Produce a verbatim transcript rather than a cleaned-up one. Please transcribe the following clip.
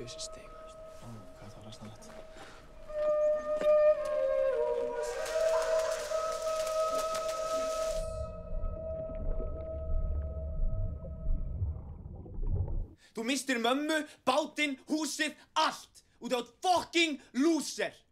þessi stig, veist. Ó, hvað það var aðstæðanlegt. Þú misstir mömmu, bátinn, húsið, allt! Út af fucking loser!